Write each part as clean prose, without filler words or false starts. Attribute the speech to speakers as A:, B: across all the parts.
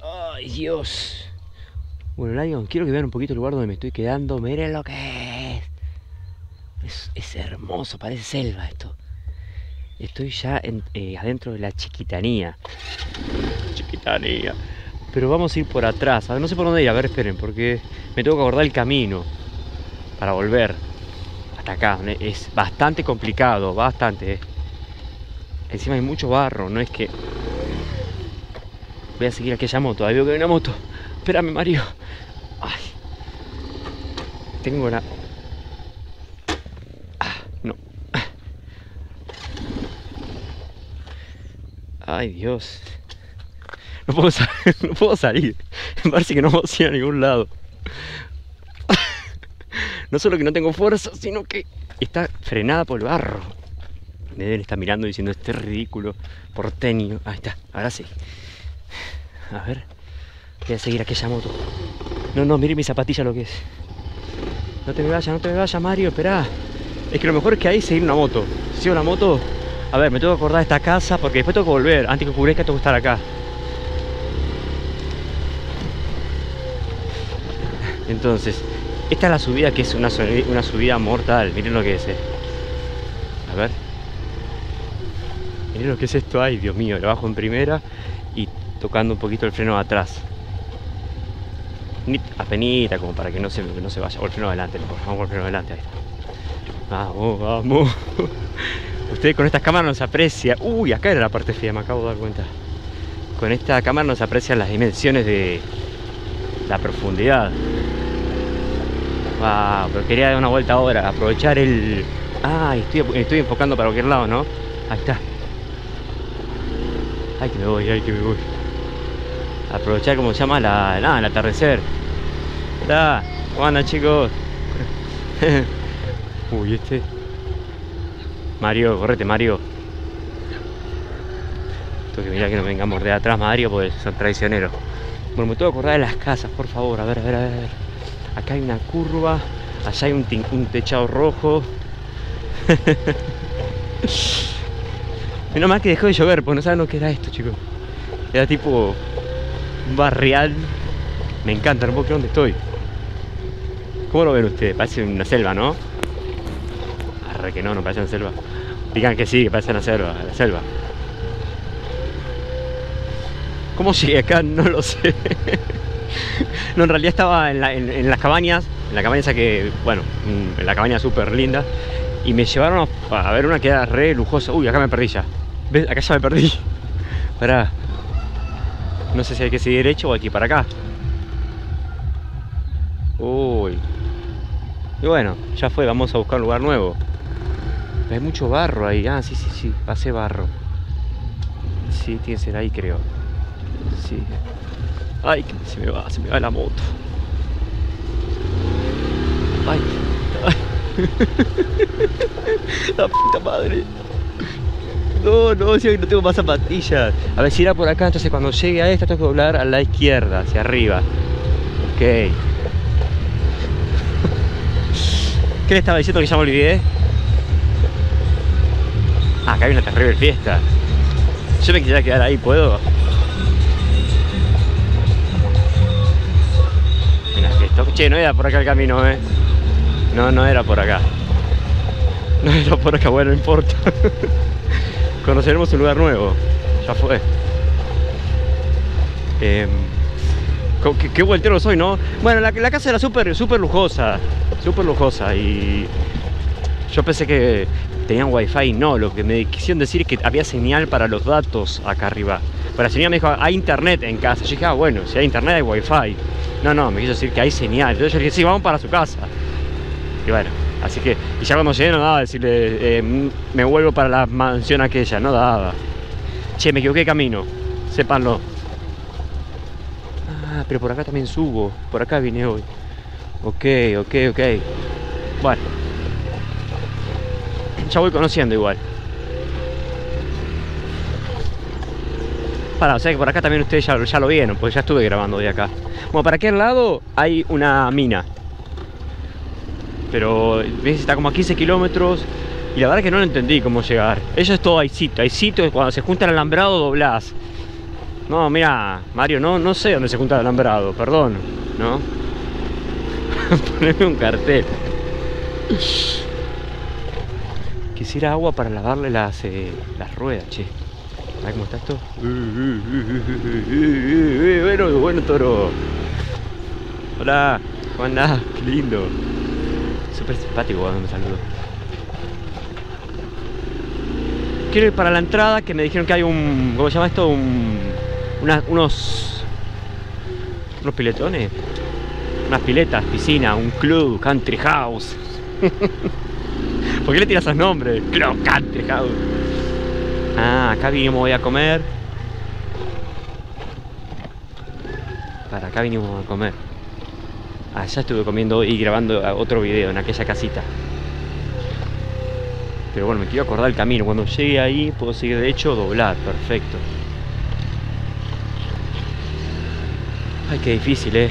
A: Ay, Dios. Bueno, Lion, quiero que vean un poquito el lugar donde me estoy quedando. Miren lo que es. Es hermoso, parece selva esto. Estoy ya adentro de la Chiquitanía. Chiquitanía. Pero vamos a ir por atrás. A ver, no sé por dónde ir. A ver, esperen, porque me tengo que acordar el camino para volver hasta acá. Es bastante complicado, bastante. Encima hay mucho barro, no es que... Voy a seguir aquella moto. Ahí veo que hay una moto. Espérame, Mario. Ay. Tengo la... no. Ay, Dios. No puedo, no puedo salir. Me parece que no puedo ir a ningún lado. No solo que no tengo fuerza, sino que está frenada por el barro. Deben estar mirando diciendo este ridículo porteño. Ahí está, ahora sí. A ver. Voy a seguir aquella moto. No, mire mi zapatilla lo que es. No te me vayas, Mario, esperá. Es que lo mejor es que ahí seguir una moto. Si sigo la moto... A ver, me tengo que acordar de esta casa porque después tengo que volver. Antes que oscurezca tengo que estar acá. Entonces, esta es la subida que es una subida mortal. Miren lo que es, A ver. Miren lo que es esto. Ay, Dios mío, lo bajo en primera y tocando un poquito el freno de atrás. Apenita, como para que no se vaya. O el freno adelante, vamos con el freno adelante. Ahí está. Vamos, vamos. Ustedes con estas cámaras no se aprecia. Uy, acá era la parte fea, me acabo de dar cuenta. Con esta cámara no se aprecian las dimensiones de la profundidad. Wow, pero quería dar una vuelta ahora, aprovechar el... estoy enfocando para cualquier lado, ¿no? Ahí está. Ay, que me voy. Aprovechar, como se llama, el atardecer. ¿Cómo andan, chicos? Uy, Mario, correte, Mario. Tengo que mirar que no vengamos de atrás, Mario, porque son traicioneros. Bueno, me tengo que acordar de las casas, por favor. A ver. Acá hay una curva. Allá hay un techado rojo. Menos mal que dejó de llover, porque no saben lo que era esto, chicos. Era tipo un barrial. Me encanta, no puedo creer dónde estoy. ¿Cómo lo ven ustedes? Parece una selva, ¿no? Arre que no parece una selva. Digan que sí, que parece una selva, la selva. ¿Cómo llegué acá? No lo sé. No, en realidad estaba en las cabañas. En la cabaña esa que, bueno, en la cabaña súper linda. Y me llevaron a ver una que era re lujosa. Uy, acá me perdí ya. ¿Ves? Acá ya me perdí. Pará. No sé si hay que seguir derecho o hay que ir para acá. Uy. Y bueno, ya fue, vamos a buscar un lugar nuevo. Hay mucho barro ahí. Sí, pasé barro. Sí, tiene que ser ahí, creo. Sí. Ay, que se me va la moto. Ay. La puta madre. No, si no tengo más zapatillas. A ver si era por acá, entonces cuando llegue a esta tengo que doblar a la izquierda, hacia arriba. Ok. ¿Qué le estaba diciendo que ya me olvidé? Acá hay una terrible fiesta. Yo me quisiera quedar ahí, ¿puedo? Mira que esto... Che, no era por acá el camino, No era por acá. No era por acá, bueno, no importa. Conoceremos un lugar nuevo. Ya fue. Qué vueltero soy, ¿no? Bueno, la casa era súper lujosa. Súper lujosa. Y yo pensé que tenían wifi. No, lo que me quisieron decir es que había señal para los datos acá arriba. Pero la señal me dijo, hay internet en casa. Yo dije, bueno, si hay internet hay wifi. No, me quiso decir que hay señal. Entonces yo dije, sí, vamos para su casa. Y bueno, así que, y ya cuando llegué no daba decirle, me vuelvo para la mansión aquella, no daba. Che, me equivoqué de camino, sépanlo. Pero por acá también subo, por acá vine hoy. Ok. Bueno, ya voy conociendo igual. O sea que por acá también ustedes ya lo vieron, porque ya estuve grabando de acá. Bueno, para aquel lado hay una mina. Pero ves, está como a 15 kilómetros. Y la verdad que no lo entendí cómo llegar. Eso es todo, hay sitio. Cuando se junta el alambrado doblás. No, mira, Mario, no sé dónde se junta el alambrado, perdón, ¿no? Poneme un cartel. Quisiera agua para lavarle las ruedas, che. A ver cómo está esto. Bueno, toro. Hola, ¿cómo andás? Qué lindo. Súper simpático cuando me saludó. Quiero ir para la entrada, que me dijeron que hay un... ¿Cómo se llama esto? Unos piletones. Unas piletas, piscina, un club, country house. ¿Por qué le tiras esos nombres? Club Country House. Ah, acá vinimos hoy a comer. Para acá vinimos a comer. Allá estuve comiendo y grabando otro video en aquella casita. Pero bueno, me quiero acordar el camino. Cuando llegue ahí puedo seguir derecho o doblar. Perfecto. Ay, qué difícil,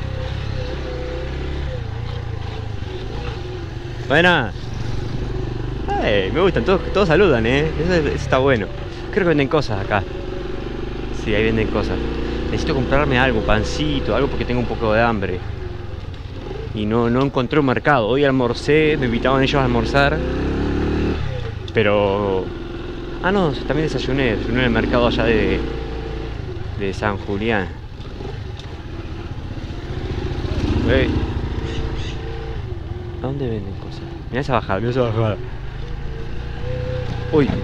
A: Buena. Me gustan, todos saludan, eso está bueno. Creo que venden cosas acá. Sí, ahí venden cosas. Necesito comprarme algo, pancito, algo porque tengo un poco de hambre. Y no encontré un mercado. Hoy almorcé, me invitaban ellos a almorzar. Pero... Ah, no, también desayuné en el mercado allá de San Julián. ¿A dónde venden cosas? Mirá esa bajada, mirá esa bajada. Uy.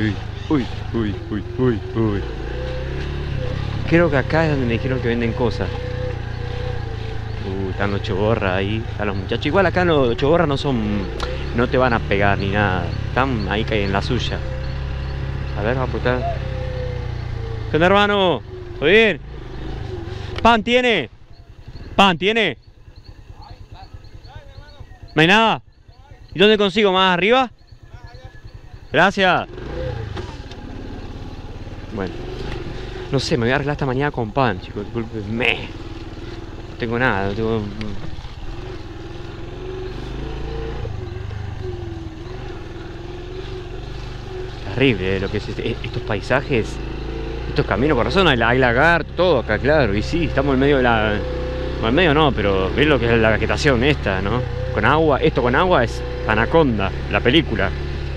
A: Creo que acá es donde me dijeron que venden cosas. Están los choborras ahí, están los muchachos. Igual acá los choborras no te van a pegar ni nada. Están ahí que en la suya. A ver, vamos a apuntar. ¿Qué onda, hermano? ¿Todo bien? ¿Pan tiene? ¿Pan tiene? ¿No hay nada? ¿Y dónde consigo? ¿Más arriba? Gracias. Bueno, no sé, me voy a arreglar esta mañana con pan, chicos. Discúlpenme. No tengo nada, no tengo... Terrible, lo que es estos paisajes, estos caminos. Por razón hay lagarto, todo acá, claro. Y sí, estamos en medio de la... Bueno, en medio no, pero ven lo que es la vegetación esta, ¿no? Con agua, esto con agua es Anaconda, la película.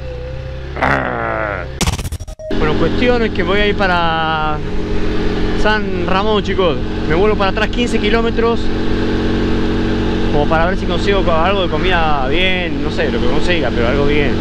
A: Bueno, cuestión es que voy a ir para San Ramón, chicos. Me vuelvo para atrás 15 kilómetros, como para ver si consigo algo de comida bien, no sé, lo que consiga, pero algo bien.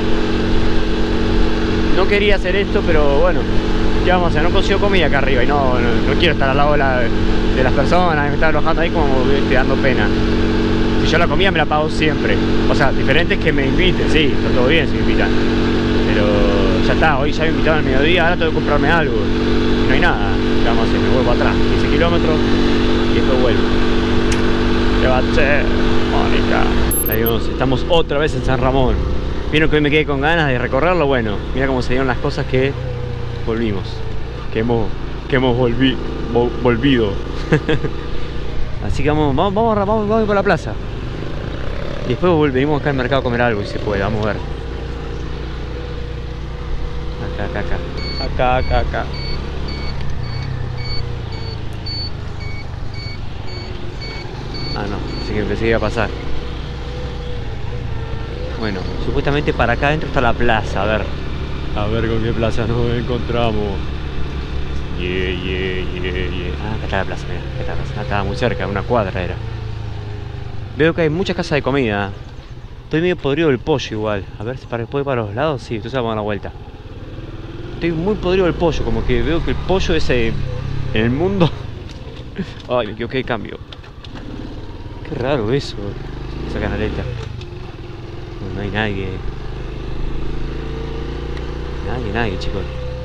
A: No quería hacer esto, pero bueno, ¿qué vamos a hacer? No consigo comida acá arriba y no quiero estar al lado de las personas, me están alojando ahí como dando pena. Si yo la comida me la pago siempre. O sea, diferente es que me inviten, sí, está todo bien si me invitan. Pero ya está, hoy ya me invitaron al mediodía, ahora tengo que comprarme algo. Y no hay nada. ¿Qué vamos a hacer? Me vuelvo atrás, 15 kilómetros y después vuelvo. ¿Qué va a hacer, Mónica? Adiós, estamos otra vez en San Ramón. Vieron que hoy me quedé con ganas de recorrerlo. Bueno, mira cómo se dieron las cosas que volvimos. Que hemos volvido. Así que vamos por la plaza. Y después venimos acá al mercado a comer algo, si se puede, vamos a ver. Acá. Ah, no, así que empecé a pasar. Bueno, supuestamente para acá adentro está la plaza, a ver con qué plaza nos encontramos. Ah, acá está la plaza, mira, acá está la plaza. Estaba muy cerca, una cuadra era. Veo que hay muchas casas de comida. Estoy medio podrido del pollo igual. A ver si puedo ir para los lados. Sí, entonces vamos a dar la vuelta. Estoy muy podrido del pollo, como que veo que el pollo ese en el mundo... Ay, me equivoqué de cambio. Qué raro eso, esa canaleta. No hay nadie. Nadie, chicos.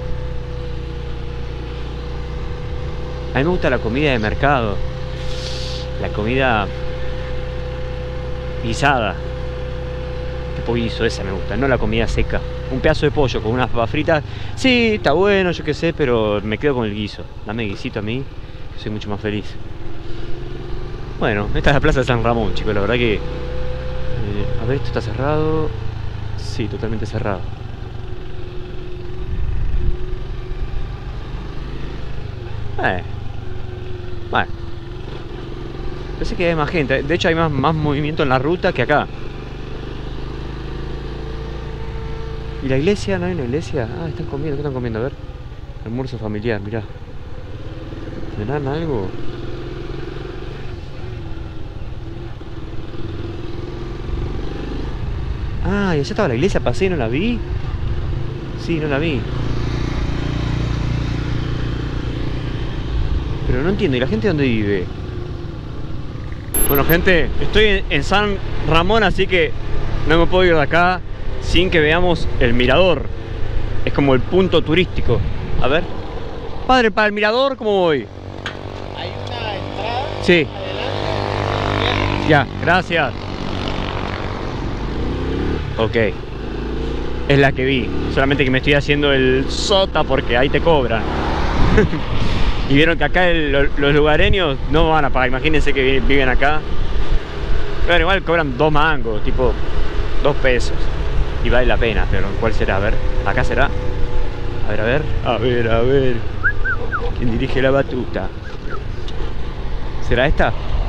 A: A mí me gusta la comida de mercado. La comida guisada. Tipo guiso, esa me gusta, no la comida seca. Un pedazo de pollo con unas papas fritas. Sí, está bueno, yo qué sé, pero me quedo con el guiso. Dame guisito a mí, que soy mucho más feliz. Bueno, esta es la plaza de San Ramón, chicos, la verdad que... a ver, esto está cerrado. Sí, totalmente cerrado. Bueno. Pensé que hay más gente. De hecho hay más movimiento en la ruta que acá. ¿Y la iglesia? ¿No hay una iglesia? Ah, están comiendo. ¿Qué están comiendo? A ver. Almuerzo familiar, mirá. ¿Tendrán algo? Ah, y allá estaba la iglesia, pasé y no la vi. Sí, no la vi. Pero no entiendo, ¿y la gente dónde vive? Bueno, gente, estoy en San Ramón, así que no me puedo ir de acá sin que veamos el mirador. Es como el punto turístico. A ver. Padre, para el mirador, ¿cómo voy?
B: Hay una entrada.
A: Sí.
B: Adelante.
A: Ya, gracias. Ok. Es la que vi. Solamente que me estoy haciendo el sota porque ahí te cobran. Y vieron que acá los lugareños no van a pagar. Imagínense que viven acá. Pero igual cobran 2 mangos, tipo 2 pesos. Y vale la pena, pero ¿cuál será? A ver, acá será. A ver, a ver. A ver, a ver. ¿Quién dirige la batuta? ¿Será esta?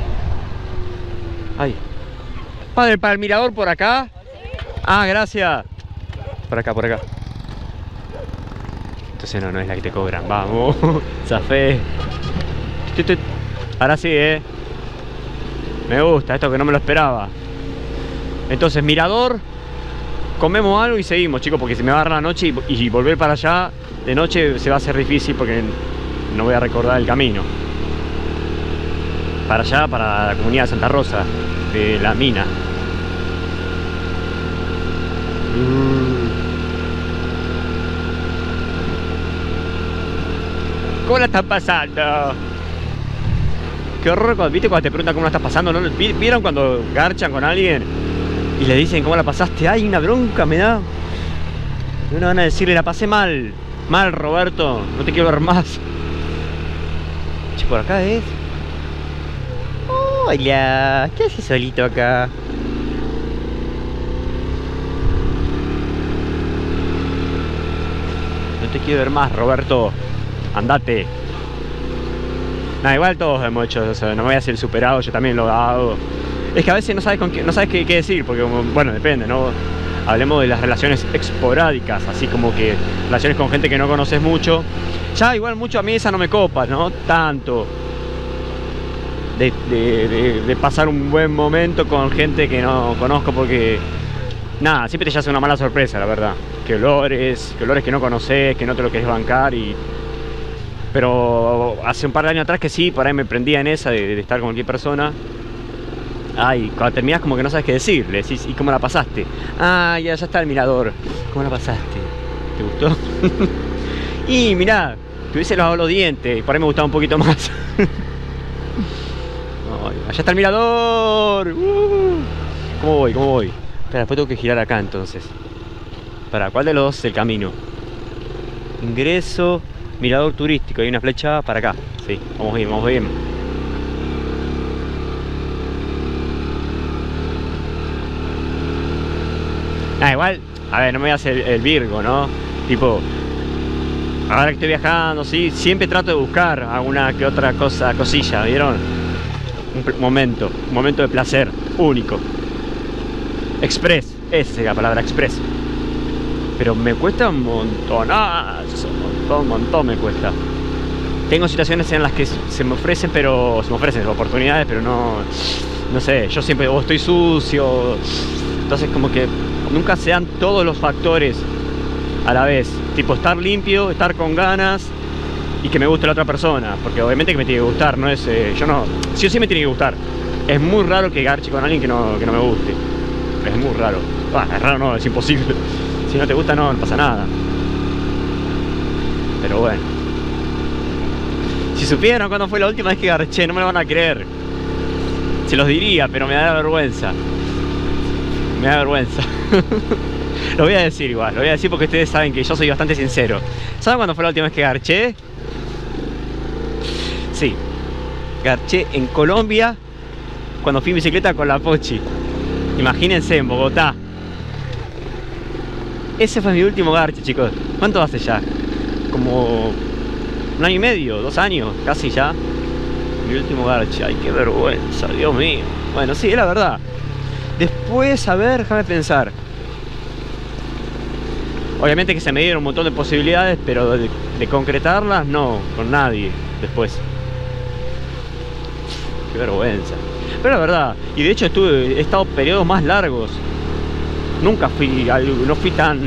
A: Ay. Padre, para el mirador por acá. Ah, gracias. Por acá, por acá. Entonces no es la que te cobran. Vamos. Zafé. Ahora sí, me gusta, esto que no me lo esperaba. Entonces, mirador. Comemos algo y seguimos, chicos, porque se me va a dar la noche y volver para allá de noche se va a hacer difícil porque no voy a recordar el camino. Para allá, para la comunidad de Santa Rosa, de la mina. ¿Cómo la estás pasando? Qué horror cuando, ¿viste? Cuando te preguntan cómo la estás pasando, ¿no? ¿Vieron cuando garchan con alguien y le dicen cómo la pasaste? Ay, una bronca me da. Y una van a decirle, la pasé mal. Mal, Roberto, no te quiero ver más. Che, por acá es. Hola, ¿qué haces solito acá? No te quiero ver más, Roberto. Andate. Nah, igual todos hemos hecho eso, no me voy a hacer superado, yo también lo hago. Es que a veces no sabes qué decir, porque bueno, depende, ¿no? Hablemos de las relaciones esporádicas, así como que relaciones con gente que no conoces mucho. Ya igual mucho a mí esa no me copa, ¿no? Tanto de pasar un buen momento con gente que no conozco, porque nada, siempre te hace una mala sorpresa, la verdad. Que olores que no conoces, que no te lo querés bancar y... Pero hace un par de años atrás que sí, por ahí me prendía en esa de estar con cualquier persona. Ay, cuando terminás como que no sabes qué decir, le decís, ¿y cómo la pasaste? Ah, ya está el mirador. ¿Cómo la pasaste? ¿Te gustó? Y mirá, te hubiese lavado los dientes, por ahí me gustaba un poquito más. Ay, allá está el mirador. ¿Cómo voy? ¿Cómo voy? Espera, después tengo que girar acá entonces. ¿Para cuál de los dos es el camino? Ingreso, mirador turístico, hay una flecha para acá. Sí, vamos bien, vamos bien. Ah, igual, a ver, no me voy a hacer el Virgo, ¿no? Tipo, ahora que estoy viajando, sí, siempre trato de buscar alguna que otra cosilla, ¿vieron? Un momento de placer único. Express, esa es la palabra, express. Pero me cuesta un montonazo, un montón me cuesta. Tengo situaciones en las que se me ofrecen oportunidades, pero no sé, yo siempre o estoy sucio, entonces como que nunca se dan todos los factores a la vez. Tipo, estar limpio, estar con ganas y que me guste la otra persona, porque obviamente que me tiene que gustar, no es, yo no, sí o sí me tiene que gustar. Es muy raro que garche con alguien que no me guste, es muy raro. Es raro, no, es imposible. Si no te gusta, no pasa nada. Pero bueno, si supieran cuándo fue la última vez que garché, no me lo van a creer. Se los diría, pero me da vergüenza. Me da vergüenza. Lo voy a decir igual, lo voy a decir porque ustedes saben que yo soy bastante sincero. ¿Saben cuándo fue la última vez que garché? Sí, garché en Colombia cuando fui en bicicleta con la Pochi. Imagínense, en Bogotá. Ese fue mi último garche, chicos. ¿Cuánto hace ya? Como un año y medio, 2 años, casi ya. Mi último garche, ay, qué vergüenza, Dios mío. Bueno, sí, es la verdad. Después, a ver, déjame pensar. Obviamente que se me dieron un montón de posibilidades, pero de concretarlas, no, con nadie después. Qué vergüenza. Pero la verdad, y de hecho he estado periodos más largos. Nunca no fui tan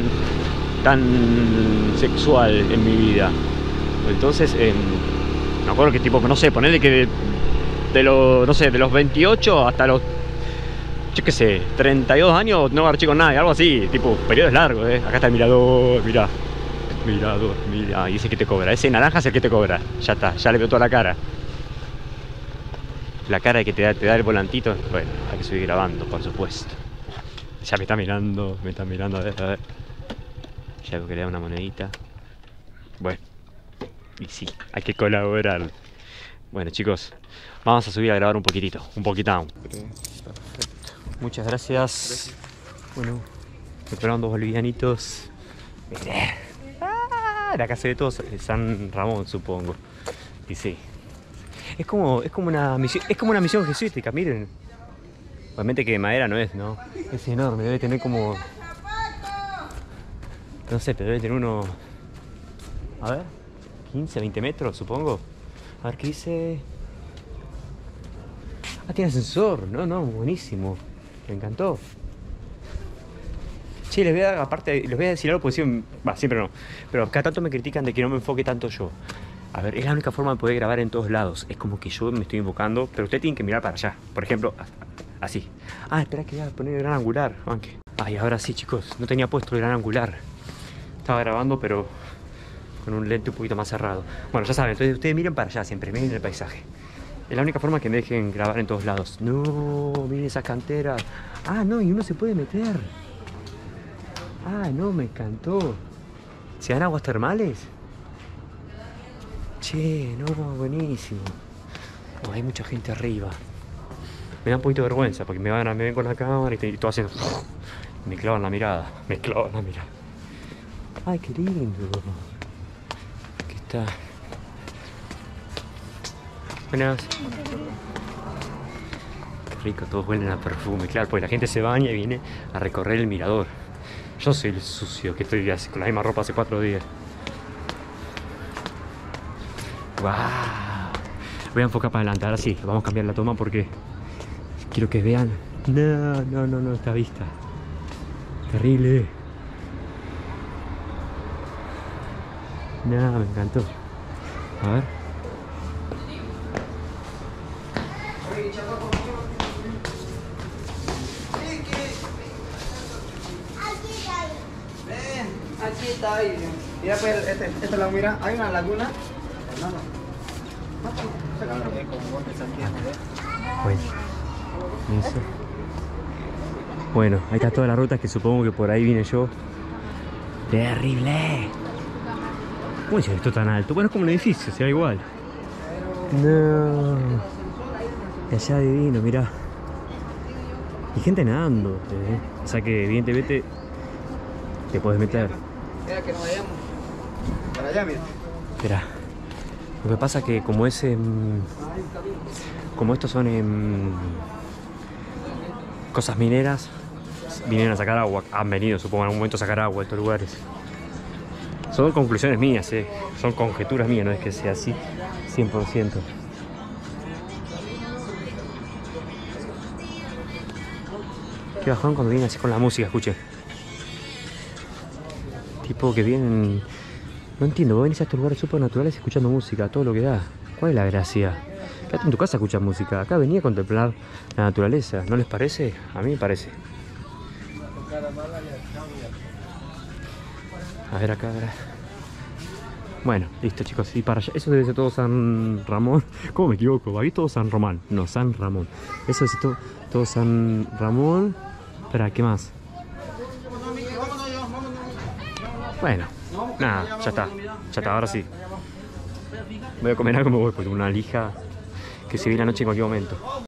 A: sexual en mi vida. Entonces, me acuerdo que tipo, no sé, ponerle que de los 28 hasta los, yo qué sé, 32 años no garché con nadie, algo así, tipo, periodos largos, Acá está el mirador, mirá. Mirador, mira, y ese que te cobra, ese naranja es el que te cobra. Ya está, ya le veo toda la cara. La cara de que te da el volantito. Bueno, hay que seguir grabando, por supuesto. Ya me está mirando, a ver. Ya veo que le da una monedita. Bueno, y sí, hay que colaborar. Bueno, chicos, vamos a subir a grabar un poquitito, un poquitán. Perfecto. Muchas gracias. Bueno, prepararon 2 bolivianitos. La casa de todos, San Ramón, supongo. Y sí. Es como una misión jesuítica, miren. Obviamente que de madera no es, ¿no? Es enorme, debe tener como... No sé, pero debe tener unos... A ver, 15, 20 metros, supongo. A ver, ¿qué dice? Ah, tiene ascensor. No, buenísimo. Me encantó. Che, les voy a decir algo porque siempre no. Pero acá tanto me critican de que no me enfoque tanto yo. A ver, es la única forma de poder grabar en todos lados. Es como que yo me estoy enfocando, pero ustedes tienen que mirar para allá. Por ejemplo, así. Ah, espera que voy a poner el gran angular, aunque. Ay, ahora sí, chicos. No tenía puesto el gran angular. Estaba grabando, pero con un lente un poquito más cerrado. Bueno, ya saben, entonces ustedes miren para allá siempre, miren el paisaje. Es la única forma que me dejen grabar en todos lados. No, miren esas canteras. Ah, no, y uno se puede meter. Ah, no, me encantó. ¿Se dan aguas termales? Che, no, buenísimo. Oh, hay mucha gente arriba. Me da un poquito de vergüenza porque me ven con la cámara y todo haciendo... Me clavan la mirada. Ay, qué lindo. Aquí está. Buenas. Qué rico, todos huelen a perfume. Claro, pues la gente se baña y viene a recorrer el mirador. Yo soy el sucio que estoy con la misma ropa hace 4 días. ¡Wow! Voy a enfocar para adelante. Ahora sí, vamos a cambiar la toma porque quiero que vean. No, esta vista. Terrible. No, me encantó. A ver.
C: Aquí está ahí. Mira, pues, esta la mira, hay una laguna.
A: Bueno, eso. Bueno, ahí está toda la ruta que supongo que por ahí vine yo. ¡Terrible! ¿Cómo es esto tan alto? Bueno, es como un edificio, se ve igual. No. Allá divino, mirá. Y gente nadando, O sea que evidentemente te puedes meter.
C: Mira que no vayamos. Para allá, mira.
A: Espera. Lo que pasa que como como estos son cosas mineras, vienen a sacar agua. Han venido, supongo, en algún momento a sacar agua a estos lugares. Son conclusiones mías, son conjeturas mías, no es que sea así 100%. Qué bajón cuando vienen así con la música, escuchen. Tipo que vienen... No entiendo, vos venís a estos lugares súper naturales escuchando música, todo lo que da. ¿Cuál es la gracia? Quédate en tu casa a escuchar música. Acá venía a contemplar la naturaleza, ¿no les parece? A mí me parece. A ver acá, a ver. Bueno, listo, chicos, y para allá. Eso debe ser todo San Ramón. ¿Cómo me equivoco? Ahí todo San Román. No, San Ramón. Eso es todo San Ramón. Espera, ¿qué más? Bueno, nada, ya está, ahora sí. Voy a comer algo, me voy, porque una lija que se viene anoche en cualquier momento.